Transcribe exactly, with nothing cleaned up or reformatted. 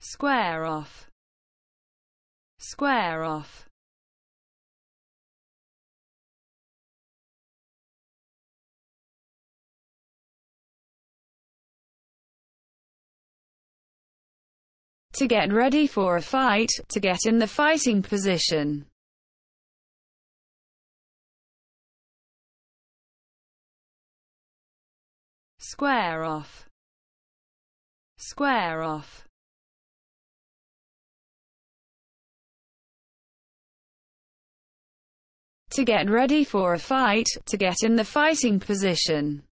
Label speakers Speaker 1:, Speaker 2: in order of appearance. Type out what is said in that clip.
Speaker 1: Square off. Square off. To get ready for a fight, to get in the fighting position. Square off. Square off. To get ready for a fight, to get in the fighting position.